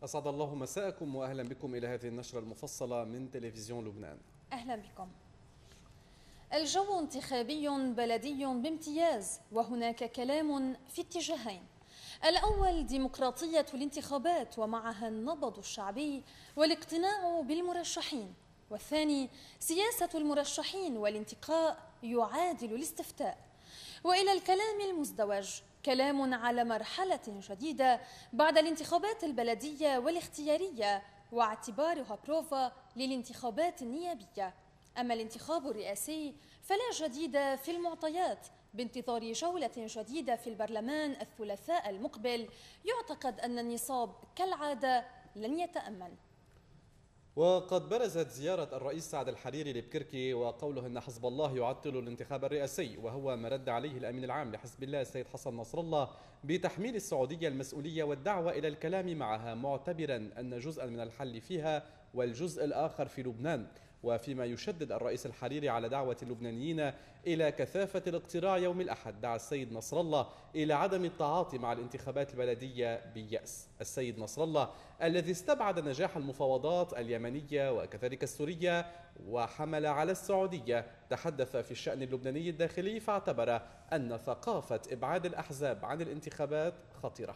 أسعد الله مساءكم وأهلا بكم إلى هذه النشرة المفصلة من تلفزيون لبنان. أهلا بكم. الجو انتخابي بلدي بامتياز، وهناك كلام في اتجاهين: الأول ديمقراطية الانتخابات ومعها النبض الشعبي والاقتناع بالمرشحين، والثاني سياسة المرشحين والانتقاء يعادل الاستفتاء. وإلى الكلام المزدوج، كلام على مرحلة جديدة بعد الانتخابات البلدية والاختيارية واعتبارها بروفا للانتخابات النيابية. أما الانتخاب الرئاسي فلا جديد في المعطيات، بانتظار جولة جديدة في البرلمان الثلاثاء المقبل. يعتقد أن النصاب كالعادة لن يتأمن. وقد برزت زيارة الرئيس سعد الحريري لبكركي وقوله أن حزب الله يعطل الانتخاب الرئاسي، وهو ما رد عليه الأمين العام لحزب الله السيد حسن نصر الله بتحميل السعودية المسؤولية والدعوة إلى الكلام معها، معتبرا أن جزءا من الحل فيها والجزء الآخر في لبنان. وفيما يشدد الرئيس الحريري على دعوة اللبنانيين إلى كثافة الاقتراع يوم الأحد، دعا السيد نصر الله إلى عدم التعاطي مع الانتخابات البلدية باليأس. السيد نصر الله الذي استبعد نجاح المفاوضات اليمنية وكذلك السورية وحمل على السعودية، تحدث في الشأن اللبناني الداخلي، فاعتبر أن ثقافة إبعاد الأحزاب عن الانتخابات خطيرة.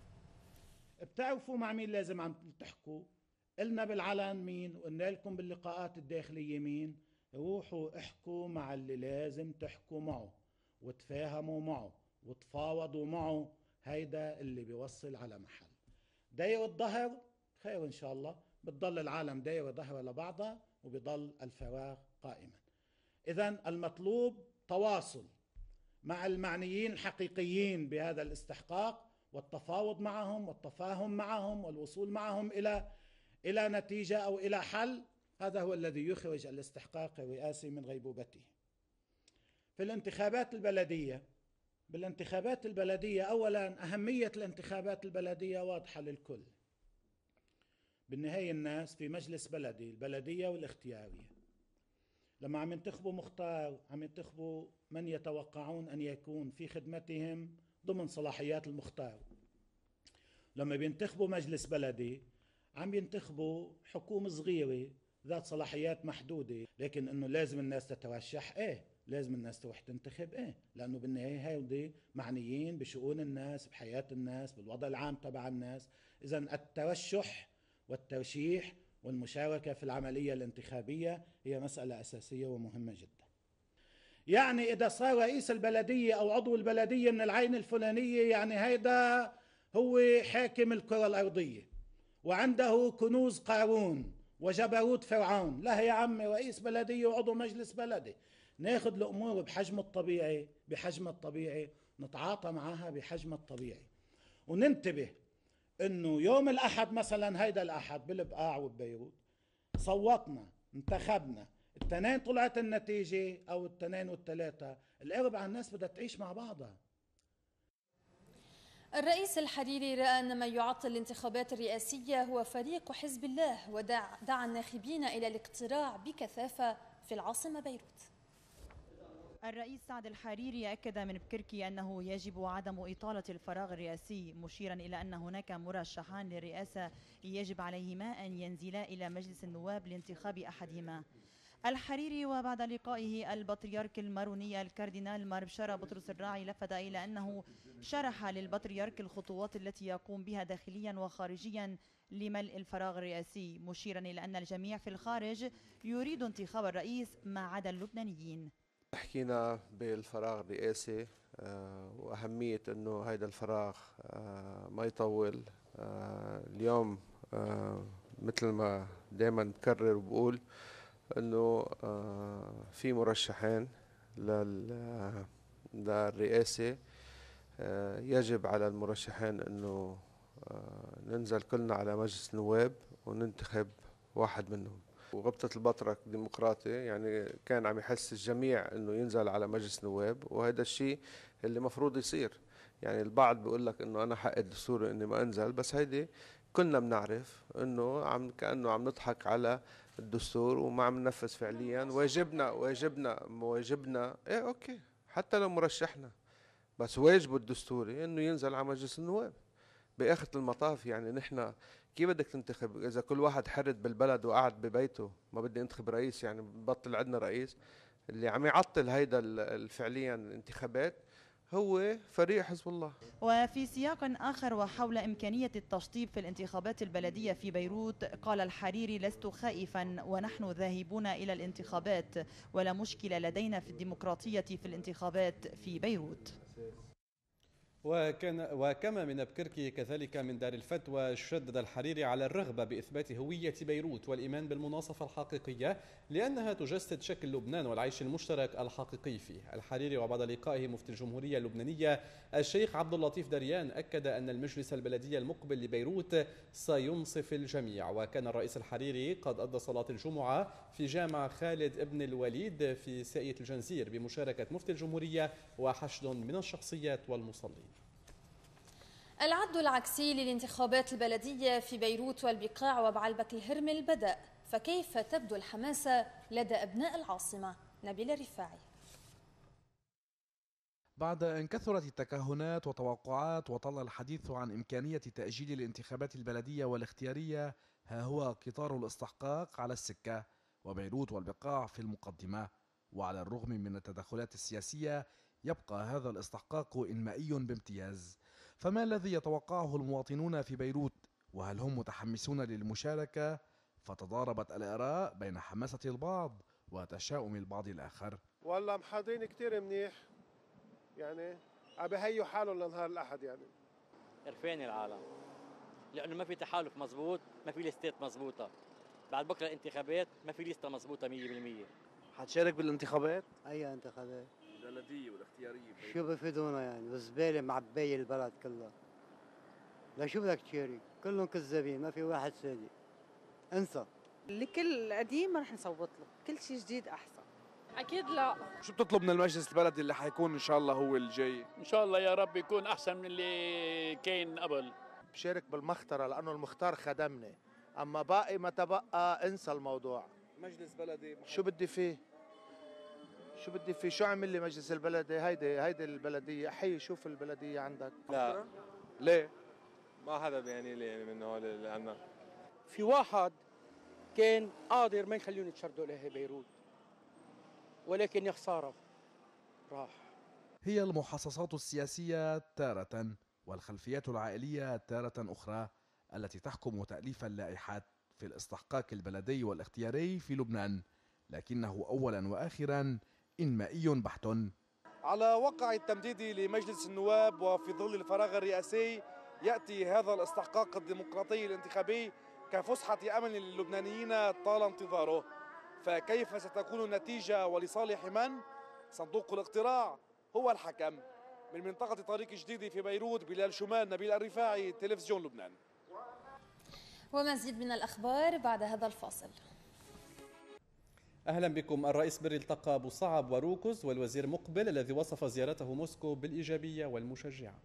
بتعرفوا مع مين لازم عم تحكوا؟ قلنا بالعلن مين، وقلنا لكم باللقاءات الداخلية مين. روحوا احكوا مع اللي لازم تحكوا معه وتفاهموا معه وتفاوضوا معه. هيدا اللي بيوصل على محل. داير الظهر خير ان شاء الله، بتضل العالم داير ظهرها لبعضها وبيضل الفراغ قائما. اذا المطلوب تواصل مع المعنيين الحقيقيين بهذا الاستحقاق، والتفاوض معهم والتفاهم معهم والوصول معهم إلى نتيجة أو إلى حل. هذا هو الذي يخرج الاستحقاق الرئاسي من غيبوبته. في بالانتخابات البلدية أولا أهمية الانتخابات البلدية واضحة للكل. بالنهاية الناس في مجلس بلدي، البلدية والاختيارية، لما عم ينتخبوا مختار عم ينتخبوا من يتوقعون أن يكون في خدمتهم ضمن صلاحيات المختار. لما بينتخبوا مجلس بلدي عم ينتخبوا حكومة صغيرة ذات صلاحيات محدودة، لكن انه لازم الناس تترشح، لازم الناس تروح تنتخب، لانه بالنهاية هؤلاء معنيين بشؤون الناس، بحياة الناس، بالوضع العام تبع الناس. اذا الترشح والترشيح والمشاركة في العملية الانتخابية هي مسألة أساسية ومهمة جدا. يعني إذا صار رئيس البلدية أو عضو البلدية من العين الفلانية، يعني هيدا هو حاكم الكرة الأرضية وعنده كنوز قارون وجبروت فرعون. لا يا عمي، رئيس بلدية وعضو مجلس بلدي. ناخذ الأمور بحجم الطبيعي، نتعاطى معها بحجم الطبيعي، وننتبه انه يوم الأحد مثلا، هيدا الأحد بالبقاع وببيروت صوتنا، انتخبنا، التنين طلعت النتيجة أو التنين والثلاثة، الأربعة الناس بدها تعيش مع بعضها. الرئيس الحريري رأى أن ما يعطل الانتخابات الرئاسية هو فريق حزب الله، ودعا الناخبين إلى الاقتراع بكثافة في العاصمة بيروت. الرئيس سعد الحريري أكد من بكركي أنه يجب عدم إطالة الفراغ الرئاسي، مشيرا إلى أن هناك مرشحان للرئاسة يجب عليهما أن ينزلا إلى مجلس النواب لانتخاب أحدهما. الحريري وبعد لقائه البطريرك الماروني الكاردينال ماربشارا بطرس الراعي لفت إلى أنه شرح للبطريرك الخطوات التي يقوم بها داخليا وخارجيا لملء الفراغ الرئاسي، مشيرا إلى أن الجميع في الخارج يريد انتخاب الرئيس ما عدا اللبنانيين. حكينا بالفراغ الرئاسي وأهمية أنه هيدا الفراغ ما يطول. اليوم مثل ما دائما بكرر وبقول أنه في مرشحين للرئاسة. يجب على المرشحين أنه ننزل كلنا على مجلس النواب وننتخب واحد منهم. وغبطة البطرك ديمقراطي، يعني كان عم يحس الجميع انه ينزل على مجلس نواب، وهذا الشيء اللي مفروض يصير. يعني البعض بيقول لك انه انا حق الدستوري اني ما انزل، بس هيدي كلنا بنعرف انه كأنه عم نضحك على الدستور وما عم ننفذ فعليا واجبنا اوكي حتى لو مرشحنا، بس واجبه الدستوري انه ينزل على مجلس النواب. باخر المطاف يعني نحن كيف بدك تنتخب اذا كل واحد حرد بالبلد وقعد ببيته؟ ما بدي انتخب رئيس، يعني بطل عندنا رئيس. اللي عم يعطل هيدا فعليا الانتخابات هو فريق حزب الله. وفي سياق آخر وحول إمكانية التشطيب في الانتخابات البلدية في بيروت، قال الحريري: لست خائفا ونحن ذاهبون إلى الانتخابات، ولا مشكلة لدينا في الديمقراطية في الانتخابات في بيروت. وكما من بكركي كذلك من دار الفتوى، شدد الحريري على الرغبة بإثبات هوية بيروت والإيمان بالمناصفة الحقيقية لأنها تجسد شكل لبنان والعيش المشترك الحقيقي فيه. الحريري وبعد لقائه مفتي الجمهورية اللبنانية الشيخ عبد اللطيف دريان أكد أن المجلس البلدي المقبل لبيروت سينصف الجميع. وكان الرئيس الحريري قد أدى صلاة الجمعة في جامع خالد ابن الوليد في ساقية الجنزير بمشاركة مفتي الجمهورية وحشد من الشخصيات والمصلين. العد العكسي للانتخابات البلدية في بيروت والبقاع وبعلبك الهرمل بدأ، فكيف تبدو الحماسة لدى أبناء العاصمة؟ نبيل الرفاعي. بعد أن كثرت التكهنات وتوقعات وطال الحديث عن إمكانية تأجيل الانتخابات البلدية والاختيارية، ها هو قطار الاستحقاق على السكة وبيروت والبقاع في المقدمة. وعلى الرغم من التدخلات السياسية يبقى هذا الاستحقاق إنمائي بامتياز. فما الذي يتوقعه المواطنون في بيروت؟ وهل هم متحمسون للمشاركة؟ فتضاربت الآراء بين حماسة البعض وتشاؤم البعض الآخر. والله محاضرين كتير منيح، يعني عم بهيوا حالهم لنهار الأحد. يعني قرفان العالم لأنه ما في تحالف مزبوط، ما في ليستات مزبوطة. بعد بكرة الانتخابات ما في ليستة مزبوطة 100%. حتشارك بالانتخابات؟ أي انتخابات؟ البلدية والاختيارية. شو بفيدونا يعني؟ بالزبالة معبية البلد كلها. لا شو بدك تشارك؟ كلهم كذابين، ما في واحد صادق. انسى. لكل قديم رح نصوت له، كل شيء جديد أحسن. أكيد لا. شو بتطلب من المجلس البلدي اللي حيكون إن شاء الله هو الجاي؟ إن شاء الله يا رب يكون أحسن من اللي كان قبل. بشارك بالمخترة لأنه المختار خدمني، أما باقي ما تبقى انسى الموضوع. مجلس بلدي شو بدي فيه؟ شو بدي فيه؟ شو عمل لي مجلس البلدي؟ هيدي البلدية. حي شوف البلدية عندك. لا ليه؟ ما حدا بيعني لي يعني من هول اللي عندنا. في واحد كان قادر ما يخليهم يتشردوا له بيروت، ولكن يا خسارة راح. هي المحاصصات السياسية تارة والخلفيات العائلية تارة أخرى التي تحكم تأليف اللائحات في الاستحقاق البلدي والاختياري في لبنان، لكنه أولا وآخرا إنمائي بحت. على وقع التمديد لمجلس النواب وفي ظل الفراغ الرئاسي يأتي هذا الاستحقاق الديمقراطي الانتخابي كفسحة أمل للبنانيين طال انتظاره. فكيف ستكون النتيجة ولصالح من؟ صندوق الاقتراع هو الحكم. من منطقة طريق جديد في بيروت، بلال شمال، نبيل الرفاعي، تلفزيون لبنان. ومزيد من الأخبار بعد هذا الفاصل. أهلا بكم. الرئيس بري التقى أبو صعب وروكوز والوزير مقبل الذي وصف زيارته موسكو بالإيجابية والمشجعة.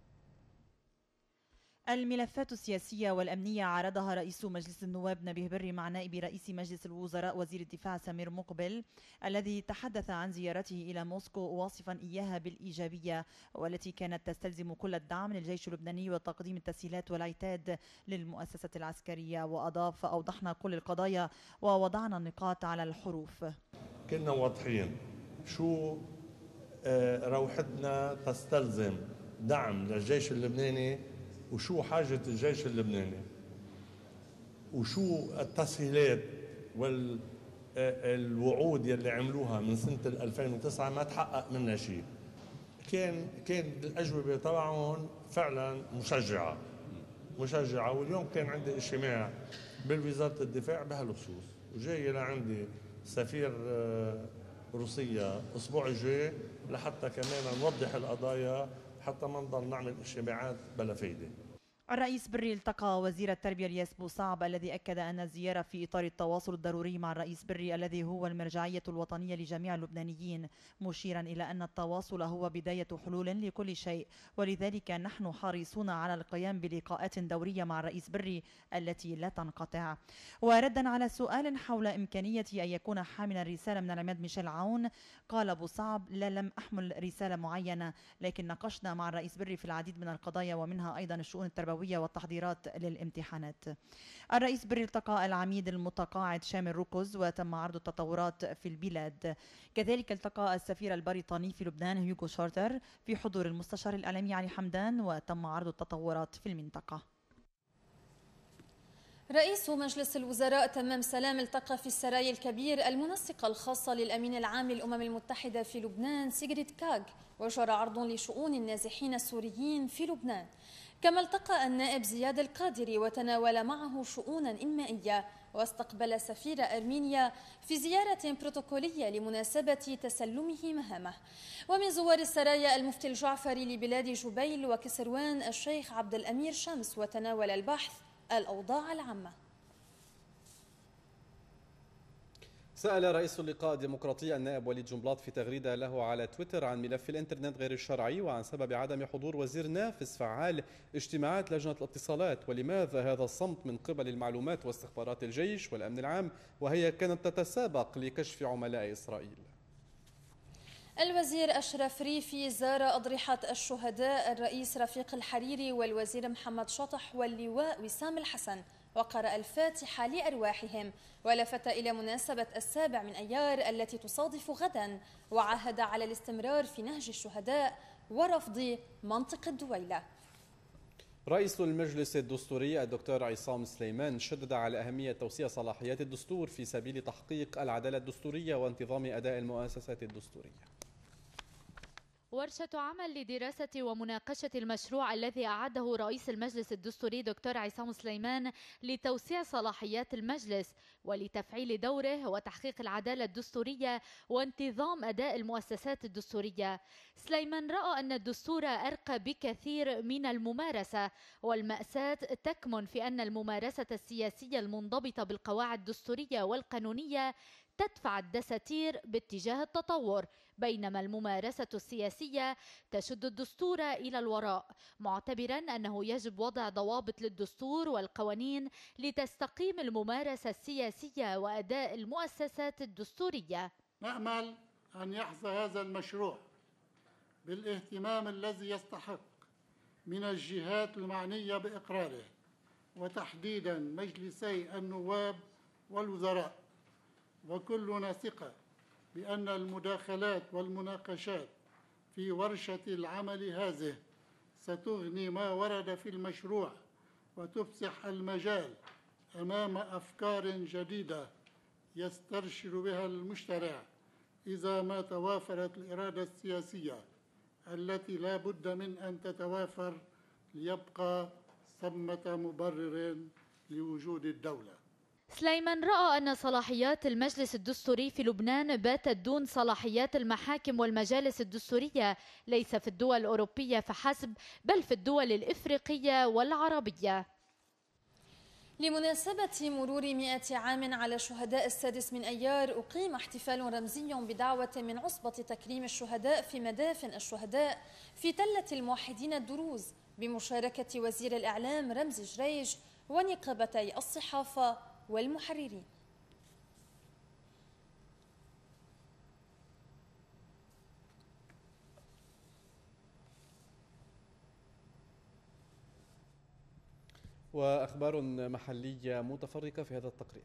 الملفات السياسية والأمنية عرضها رئيس مجلس النواب نبيه بري مع نائب رئيس مجلس الوزراء وزير الدفاع سمير مقبل، الذي تحدث عن زيارته إلى موسكو واصفا إياها بالإيجابية، والتي كانت تستلزم كل الدعم للجيش اللبناني وتقديم التسهيلات والعتاد للمؤسسة العسكرية. وأضاف: أوضحنا كل القضايا ووضعنا النقاط على الحروف. كنا واضحين شو روحتنا تستلزم دعم للجيش اللبناني، وشو حاجة الجيش اللبناني، وشو التسهيلات والوعود يلي عملوها من سنة 2009 ما تحقق منها شيء. كان الأجوبة تبعهم فعلا مشجعة. واليوم كان عندي اجتماع بالوزارة الدفاع بهالخصوص، وجاي لعندي سفير روسيا الأسبوع الجاي لحتى كمان نوضح القضايا، حتى ما نضل نعمل اجتماعات بلا فايدة. الرئيس بري التقى وزير التربية رياس بوصعب، الذي أكد أن الزيارة في إطار التواصل الضروري مع الرئيس بري الذي هو المرجعية الوطنية لجميع اللبنانيين، مشيرا إلى أن التواصل هو بداية حلول لكل شيء، ولذلك نحن حريصون على القيام بلقاءات دورية مع الرئيس بري التي لا تنقطع. وردا على سؤال حول إمكانية أن يكون حاملا رسالة من العماد ميشيل عون، قال بوصعب: لا، لم أحمل رسالة معينة، لكن ناقشنا مع الرئيس بري في العديد من القضايا ومنها أيضا الشؤون التربوية الثانوية والتحضيرات للامتحانات. الرئيس بري التقى العميد المتقاعد شامل ركز وتم عرض التطورات في البلاد. كذلك التقى السفير البريطاني في لبنان هيوغو شارتر في حضور المستشار الإعلامي علي حمدان وتم عرض التطورات في المنطقة. رئيس مجلس الوزراء تمام سلام التقى في السراي الكبير المنسقة الخاصة للأمين العام للأمم المتحدة في لبنان سيغريد كاغ، وجرى عرض لشؤون النازحين السوريين في لبنان. كما التقى النائب زياد القادري وتناول معه شؤونا إنمائية، واستقبل سفير أرمينيا في زيارة بروتوكولية لمناسبة تسلمه مهامه. ومن زوار السرايا المفتي الجعفري لبلاد جبيل وكسروان الشيخ عبد الأمير شمس، وتناول البحث الأوضاع العامة. سأل رئيس اللقاء الديمقراطي النائب وليد جنبلاط في تغريدة له على تويتر عن ملف الإنترنت غير الشرعي وعن سبب عدم حضور وزير نافذ فعال اجتماعات لجنة الاتصالات، ولماذا هذا الصمت من قبل المعلومات واستخبارات الجيش والأمن العام وهي كانت تتسابق لكشف عملاء إسرائيل. الوزير أشرف ريفي زار أضرحة الشهداء الرئيس رفيق الحريري والوزير محمد شطح واللواء وسام الحسن، وقرأ الفاتحة لأرواحهم، ولفت إلى مناسبة 7 أيار التي تصادف غدا، وعاهد على الاستمرار في نهج الشهداء ورفض منطق الدويلة. رئيس المجلس الدستوري الدكتور عصام سليمان شدد على أهمية توسيع صلاحيات الدستور في سبيل تحقيق العدالة الدستورية وانتظام أداء المؤسسات الدستورية. ورشة عمل لدراسة ومناقشة المشروع الذي أعده رئيس المجلس الدستوري دكتور عصام سليمان لتوسيع صلاحيات المجلس ولتفعيل دوره وتحقيق العدالة الدستورية وانتظام أداء المؤسسات الدستورية. سليمان رأى أن الدستور أرقى بكثير من الممارسة، والمأساة تكمن في أن الممارسة السياسية المنضبطة بالقواعد الدستورية والقانونية تدفع الدساتير باتجاه التطور، بينما الممارسة السياسية تشد الدستور إلى الوراء، معتبرا أنه يجب وضع ضوابط للدستور والقوانين لتستقيم الممارسة السياسية وأداء المؤسسات الدستورية. نأمل أن يحظى هذا المشروع بالاهتمام الذي يستحق من الجهات المعنية بإقراره، وتحديدا مجلسي النواب والوزراء، وكلنا ثقة بأن المداخلات والمناقشات في ورشة العمل هذه ستغني ما ورد في المشروع وتفسح المجال أمام أفكار جديدة يسترشد بها المجتمع إذا ما توافرت الإرادة السياسية التي لا بد من أن تتوافر ليبقى ثمة مبرر لوجود الدولة. سليمان رأى أن صلاحيات المجلس الدستوري في لبنان باتت دون صلاحيات المحاكم والمجالس الدستورية، ليس في الدول الأوروبية فحسب بل في الدول الإفريقية والعربية. لمناسبة مرور 100 عام على شهداء 6 أيار أقيم احتفال رمزي بدعوة من عصبة تكريم الشهداء في مدافن الشهداء في تلة الموحدين الدروز بمشاركة وزير الإعلام رمزي جريج ونقابتي الصحافة والمحررين. وأخبار محلية متفرقة في هذا التقرير.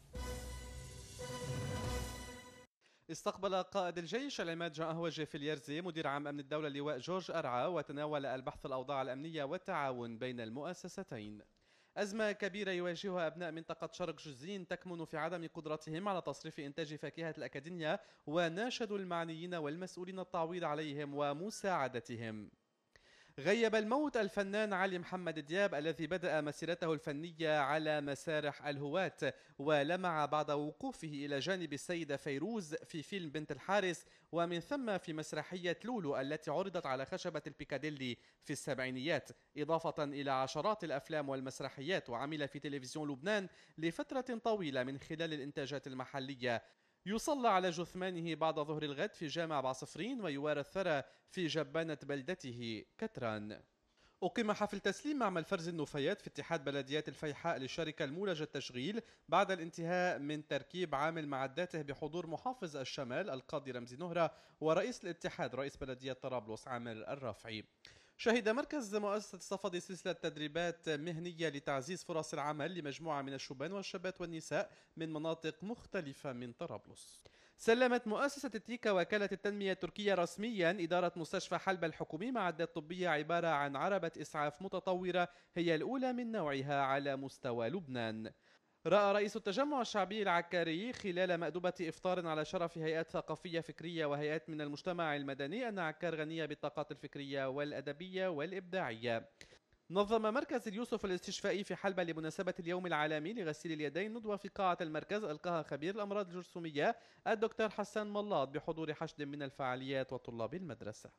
استقبل قائد الجيش العماد جان أهوجي في اليرزي مدير عام أمن الدولة اللواء جورج أرعى، وتناول البحث الأوضاع الأمنية والتعاون بين المؤسستين. أزمة كبيرة يواجهها أبناء منطقة شرق جزين تكمن في عدم قدرتهم على تصريف إنتاج فاكهة الأكاديمية، وناشدوا المعنيين والمسؤولين التعويض عليهم ومساعدتهم. غيب الموت الفنان علي محمد دياب الذي بدأ مسيرته الفنية على مسارح الهواة، ولمع بعد وقوفه إلى جانب السيدة فيروز في فيلم بنت الحارس، ومن ثم في مسرحية لولو التي عرضت على خشبة البيكاديلي في السبعينيات، إضافة إلى عشرات الأفلام والمسرحيات. وعمل في تلفزيون لبنان لفترة طويلة من خلال الإنتاجات المحلية. يصلى على جثمانه بعد ظهر الغد في جامع بعصفرين، ويوارى الثرى في جبانة بلدته كتران. أقيم حفل تسليم معمل فرز النفايات في اتحاد بلديات الفيحاء للشركة المولجة التشغيل بعد الانتهاء من تركيب عامل معداته بحضور محافظ الشمال القاضي رمزي نهرة ورئيس الاتحاد رئيس بلدية طرابلس عامر الرافعي. شهد مركز مؤسسة الصفدي سلسلة تدريبات مهنية لتعزيز فرص العمل لمجموعة من الشبان والشابات والنساء من مناطق مختلفة من طرابلس. سلمت مؤسسة التيكا وكالة التنمية التركية رسميا إدارة مستشفى حلب الحكومي معدات طبية عبارة عن عربة إسعاف متطورة هي الأولى من نوعها على مستوى لبنان. رأى رئيس التجمع الشعبي العكاري خلال مأدبة إفطار على شرف هيئات ثقافية فكرية وهيئات من المجتمع المدني أن عكار غنية بالطاقات الفكرية والأدبية والإبداعية. نظم مركز اليوسف الاستشفائي في حلب لمناسبة اليوم العالمي لغسيل اليدين ندوة في قاعة المركز ألقاها خبير الأمراض الجرثومية الدكتور حسان ملاط بحضور حشد من الفعاليات وطلاب المدرسة.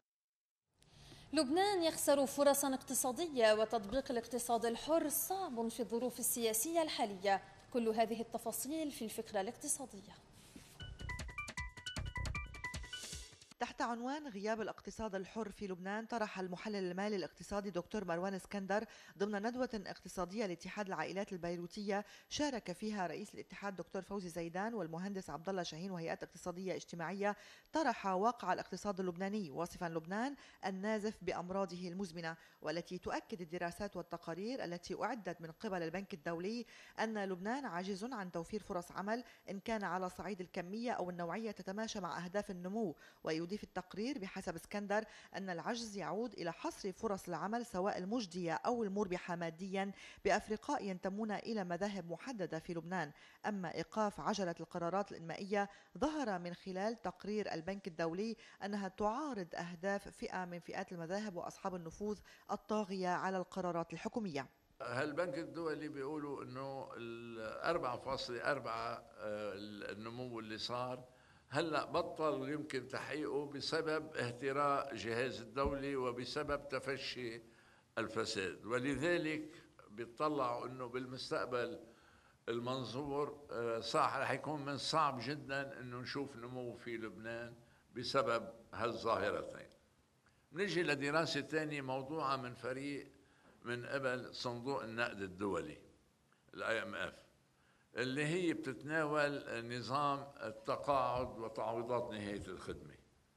لبنان يخسر فرصا اقتصادية وتطبيق الاقتصاد الحر صعب في الظروف السياسية الحالية. كل هذه التفاصيل في الفكرة الاقتصادية. تحت عنوان غياب الاقتصاد الحر في لبنان، طرح المحلل المالي الاقتصادي دكتور مروان اسكندر ضمن ندوة اقتصادية لاتحاد العائلات البيروتية شارك فيها رئيس الاتحاد دكتور فوزي زيدان والمهندس عبد الله شاهين وهيئات اقتصادية اجتماعية، طرح واقع الاقتصاد اللبناني واصفا لبنان النازف بأمراضه المزمنة، والتي تؤكد الدراسات والتقارير التي أعدت من قبل البنك الدولي أن لبنان عاجز عن توفير فرص عمل إن كان على صعيد الكمية أو النوعية تتماشى مع أهداف النمو. ويضيف التقرير بحسب اسكندر أن العجز يعود إلى حصر فرص العمل سواء المجدية أو المربحة ماديا بأفرقاء ينتمون إلى مذاهب محددة في لبنان. أما إيقاف عجلة القرارات الإنمائية ظهر من خلال تقرير البنك الدولي أنها تعارض أهداف فئة من فئات المذاهب وأصحاب النفوذ الطاغية على القرارات الحكومية. البنك الدولي بيقولوا انه 4.4 النمو اللي صار هلا بطل يمكن تحقيقه بسبب اهتراء جهاز الدولي وبسبب تفشي الفساد، ولذلك بيطلعوا انه بالمستقبل المنظور صح رح يكون من صعب جدا انه نشوف نمو في لبنان بسبب هالظاهرتين. نجي لدراسة ثانية موضوعة من فريق من قبل صندوق النقد الدولي IMF اللي هي بتتناول نظام التقاعد وتعويضات نهاية الخدمة.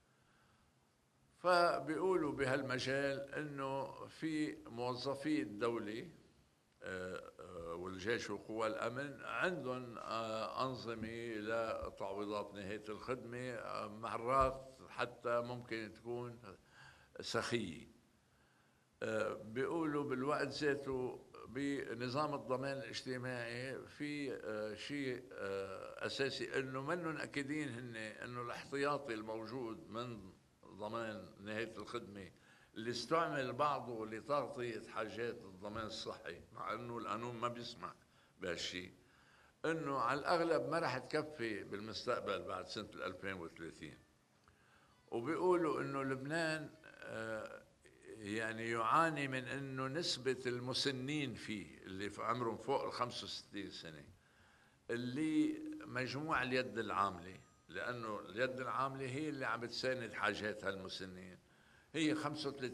فبيقولوا بهالمجال انه في موظفي الدولة والجيش وقوى الامن عندهم انظمة لتعويضات نهاية الخدمة، مرات حتى ممكن تكون سخية. بيقولوا بالوقت ذاته بنظام الضمان الاجتماعي في شيء اساسي انه منهم اكيدين هن انه الاحتياطي الموجود من ضمان نهايه الخدمه اللي استعمل بعضه لتغطيه حاجات الضمان الصحي، مع انه القانون ما بيسمح بهالشيء، انه على الاغلب ما راح تكفي بالمستقبل بعد سنه 2030. وبيقولوا انه لبنان يعني يعاني من انه نسبة المسنين فيه اللي في عمرهم فوق ال 65 سنة اللي مجموع اليد العاملة، لانه اليد العاملة هي اللي عم بتساند حاجات هالمسنين، هي 35%،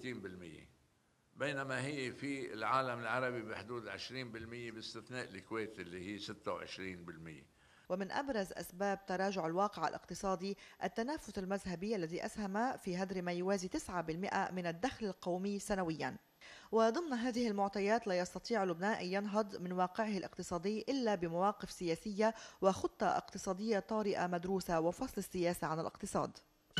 بينما هي في العالم العربي بحدود 20% باستثناء الكويت اللي هي 26%. ومن أبرز أسباب تراجع الواقع الاقتصادي التنافس المذهبي الذي أسهم في هدر ما يوازي 9% من الدخل القومي سنويا. وضمن هذه المعطيات لا يستطيع لبنان أن ينهض من واقعه الاقتصادي إلا بمواقف سياسية وخطة اقتصادية طارئة مدروسة وفصل السياسة عن الاقتصاد.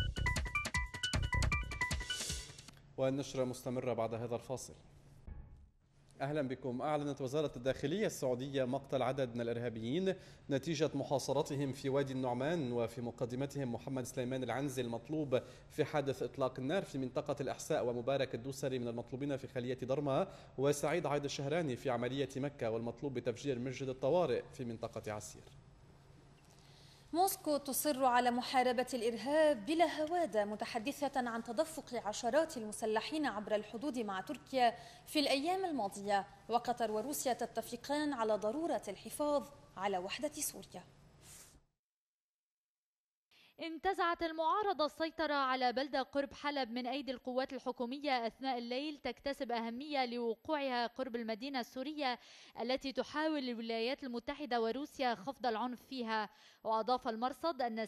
والنشرة مستمرة بعد هذا الفاصل. أهلا بكم. أعلنت وزارة الداخلية السعودية مقتل عدد من الإرهابيين نتيجة محاصرتهم في وادي النعمان، وفي مقدمتهم محمد سليمان العنزي المطلوب في حادث إطلاق النار في منطقة الأحساء، ومبارك الدوسري من المطلوبين في خلية ضرما، وسعيد عايد الشهراني في عملية مكة، والمطلوب بتفجير مسجد الطوارئ في منطقة عسير. موسكو تصر على محاربة الإرهاب بلا هوادة، متحدثة عن تدفق عشرات المسلحين عبر الحدود مع تركيا في الأيام الماضية، وقطر وروسيا تتفقان على ضرورة الحفاظ على وحدة سوريا. انتزعت المعارضة السيطرة على بلدة قرب حلب من أيدي القوات الحكومية أثناء الليل، تكتسب أهمية لوقوعها قرب المدينة السورية التي تحاول الولايات المتحدة وروسيا خفض العنف فيها. وأضاف المرصد أن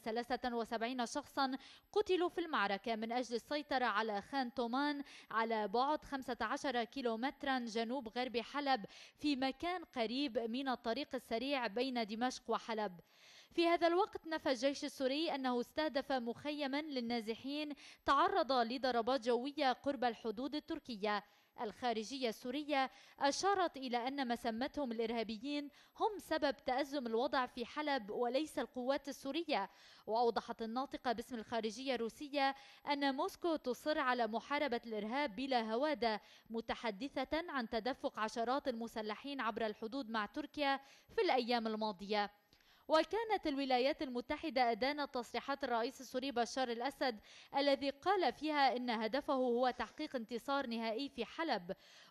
73 شخصا قتلوا في المعركة من أجل السيطرة على خان تومان على بعد 15 كيلومترا جنوب غرب حلب، في مكان قريب من الطريق السريع بين دمشق وحلب. في هذا الوقت نفى الجيش السوري أنه استهدف مخيما للنازحين تعرض لضربات جوية قرب الحدود التركية. الخارجية السورية أشارت إلى أن ما سمتهم الإرهابيين هم سبب تأزم الوضع في حلب وليس القوات السورية. وأوضحت الناطقة باسم الخارجية الروسية أن موسكو تصر على محاربة الإرهاب بلا هوادة، متحدثة عن تدفق عشرات المسلحين عبر الحدود مع تركيا في الأيام الماضية. وكانت الولايات المتحدة أدانت تصريحات الرئيس السوري بشار الأسد الذي قال فيها إن هدفه هو تحقيق انتصار نهائي في حلب،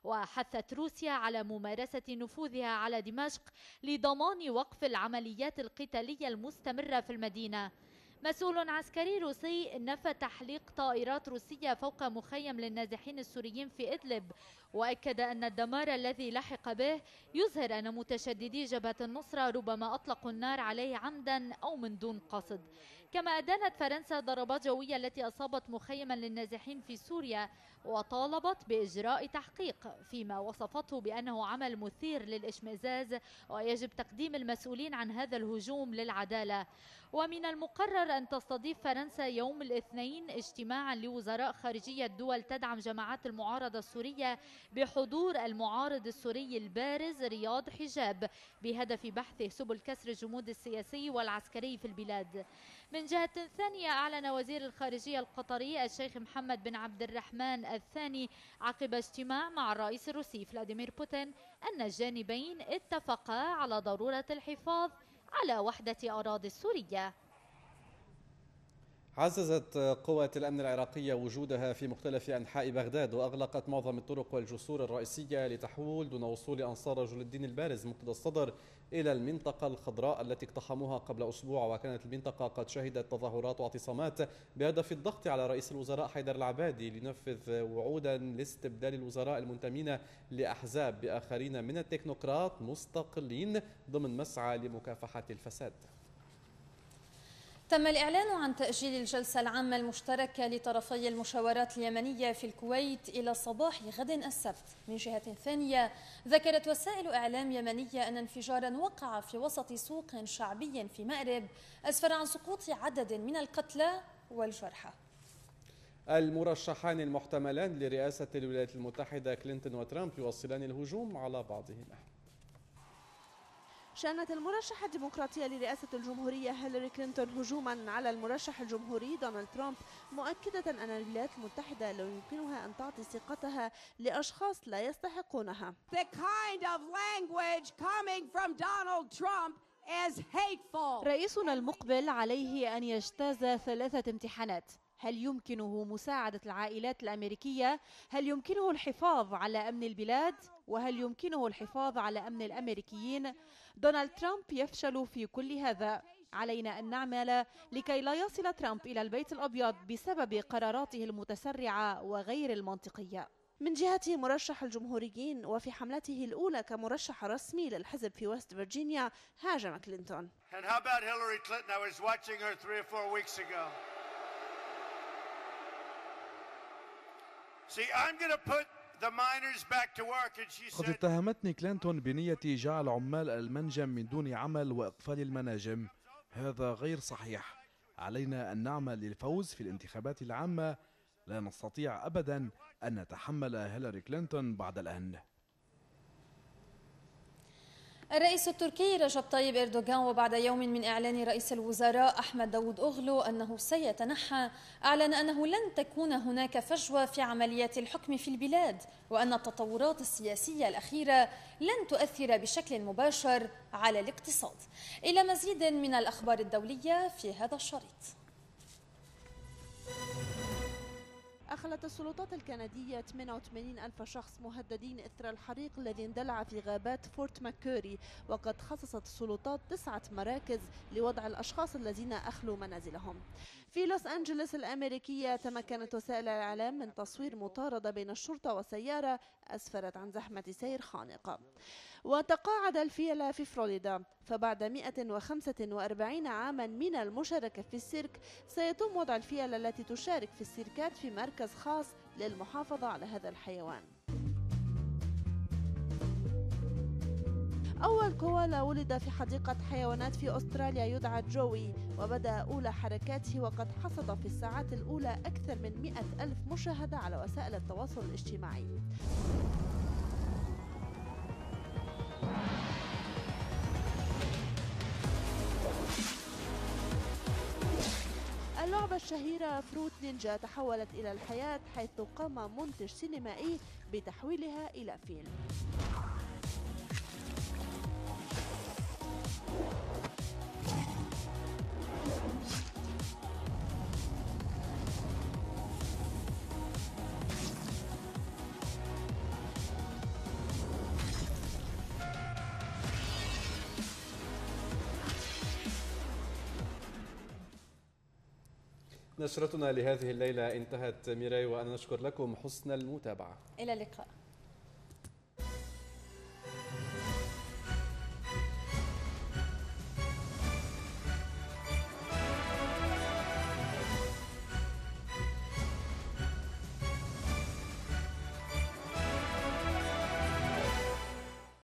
وحثت روسيا على ممارسة نفوذها على دمشق لضمان وقف العمليات القتالية المستمرة في المدينة. مسؤول عسكري روسي نفى تحليق طائرات روسية فوق مخيم للنازحين السوريين في إدلب، وأكد أن الدمار الذي لحق به يظهر أن متشددي جبهة النصرة ربما أطلقوا النار عليه عمدا أو من دون قصد. كما أدانت فرنسا ضربات جوية التي أصابت مخيما للنازحين في سوريا، وطالبت بإجراء تحقيق فيما وصفته بأنه عمل مثير للإشمئزاز ويجب تقديم المسؤولين عن هذا الهجوم للعدالة. ومن المقرر أن تستضيف فرنسا يوم الاثنين اجتماعا لوزراء خارجية دول تدعم جماعات المعارضة السورية بحضور المعارض السوري البارز رياض حجاب، بهدف بحث سبل كسر الجمود السياسي والعسكري في البلاد. من جهة ثانية، أعلن وزير الخارجية القطري الشيخ محمد بن عبد الرحمن الثاني عقب اجتماع مع الرئيس الروسي فلاديمير بوتين أن الجانبين اتفقا على ضرورة الحفاظ على وحدة أراضي السورية. عززت قوات الأمن العراقية وجودها في مختلف أنحاء بغداد، وأغلقت معظم الطرق والجسور الرئيسية لتحول دون وصول أنصار رجل الدين البارز مقتدى الصدر إلى المنطقة الخضراء التي اقتحموها قبل أسبوع. وكانت المنطقة قد شهدت تظاهرات واعتصامات بهدف الضغط على رئيس الوزراء حيدر العبادي لينفذ وعودا لاستبدال الوزراء المنتمين لأحزاب بآخرين من التكنوقراط مستقلين ضمن مسعى لمكافحة الفساد. تم الإعلان عن تأجيل الجلسة العامة المشتركة لطرفي المشاورات اليمنية في الكويت إلى صباح غد السبت. من جهة ثانية، ذكرت وسائل إعلام يمنية أن انفجارا وقع في وسط سوق شعبي في مأرب أسفر عن سقوط عدد من القتلى والجرحى. المرشحان المحتملان لرئاسة الولايات المتحدة كلينتون وترامب يواصلان الهجوم على بعضهما. شنت المرشحة الديمقراطية لرئاسة الجمهورية هيلاري كلينتون هجوما على المرشح الجمهوري دونالد ترامب، مؤكدة أن الولايات المتحدة لو يمكنها أن تعطي ثقتها لأشخاص لا يستحقونها. The kind of language coming from Donald Trump is hateful. رئيسنا المقبل عليه أن يجتاز 3 امتحانات. هل يمكنه مساعدة العائلات الأمريكية؟ هل يمكنه الحفاظ على أمن البلاد؟ وهل يمكنه الحفاظ على أمن الأمريكيين؟ دونالد ترامب يفشل في كل هذا. علينا أن نعمل لكي لا يصل ترامب إلى البيت الأبيض بسبب قراراته المتسرعة وغير المنطقية. من جهته مرشح الجمهوريين وفي حملته الأولى كمرشح رسمي للحزب في وست فيرجينيا هاجم كلينتون. And how about Hillary Clinton? I was watching her 3 or 4 weeks ago. See, I'm going to put the miners back to work and she قد said اتهمتني كلينتون بنية جعل عمال المنجم من دون عمل وإقفال المناجم. هذا غير صحيح. علينا أن نعمل للفوز في الانتخابات العامة. لا نستطيع أبدا أن نتحمل هيلاري كلينتون بعد الآن. الرئيس التركي رجب طيب إردوغان وبعد يوم من إعلان رئيس الوزراء أحمد داود أوغلو أنه سيتنحى، أعلن أنه لن تكون هناك فجوة في عمليات الحكم في البلاد، وأن التطورات السياسية الأخيرة لن تؤثر بشكل مباشر على الاقتصاد. إلى مزيد من الأخبار الدولية في هذا الشريط. أخلت السلطات الكندية 88 ألف شخص مهددين إثر الحريق الذي اندلع في غابات فورت ماكوري، وقد خصصت السلطات 9 مراكز لوضع الأشخاص الذين أخلوا منازلهم. في لوس أنجلوس الأمريكية تمكنت وسائل الإعلام من تصوير مطاردة بين الشرطة وسيارة أسفرت عن زحمة سير خانقة. وتقاعد الفيلة في فلوريدا، فبعد 145 عاما من المشاركة في السيرك سيتم وضع الفيلة التي تشارك في السيركات في مركز خاص للمحافظة على هذا الحيوان. أول كوالا ولد في حديقة حيوانات في أستراليا يدعى جوي، وبدأ أولى حركاته وقد حصد في الساعات الأولى أكثر من 100 ألف مشاهدة على وسائل التواصل الاجتماعي. اللعبة الشهيرة فروت نينجا تحولت إلى الحياة، حيث قام منتج سينمائي بتحويلها إلى فيلم. نشرتنا لهذه الليلة انتهت ميراي، وأنا نشكر لكم حسن المتابعة. إلى اللقاء.